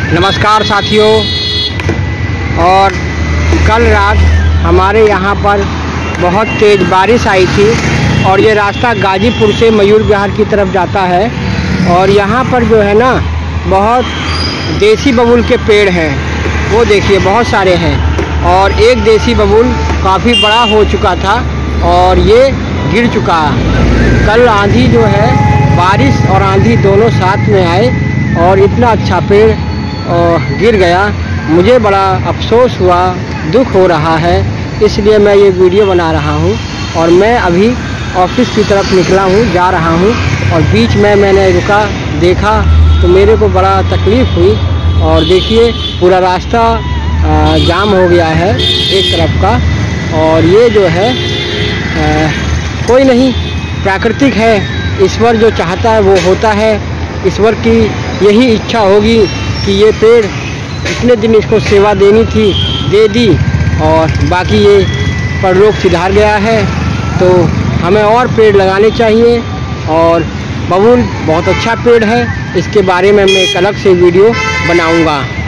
नमस्कार साथियों। और कल रात हमारे यहाँ पर बहुत तेज़ बारिश आई थी और ये रास्ता गाजीपुर से मयूर विहार की तरफ जाता है। और यहाँ पर जो है ना, बहुत देसी बबूल के पेड़ हैं, वो देखिए बहुत सारे हैं। और एक देसी बबूल काफ़ी बड़ा हो चुका था और ये गिर चुका। कल आंधी जो है, बारिश और आंधी दोनों साथ में आए और इतना अच्छा पेड़ गिर गया। मुझे बड़ा अफसोस हुआ, दुख हो रहा है, इसलिए मैं ये वीडियो बना रहा हूँ। और मैं अभी ऑफिस की तरफ निकला हूँ, जा रहा हूँ, और बीच में मैंने रुका, देखा तो मेरे को बड़ा तकलीफ़ हुई। और देखिए पूरा रास्ता जाम हो गया है एक तरफ का। और ये जो है कोई नहीं, प्राकृतिक है। ईश्वर जो चाहता है वो होता है। ईश्वर की यही इच्छा होगी कि ये पेड़ इतने दिन इसको सेवा देनी थी, दे दी, और बाकी ये परलोक सिधार गया है। तो हमें और पेड़ लगाने चाहिए। और बबूल बहुत अच्छा पेड़ है, इसके बारे में मैं एक अलग से वीडियो बनाऊंगा।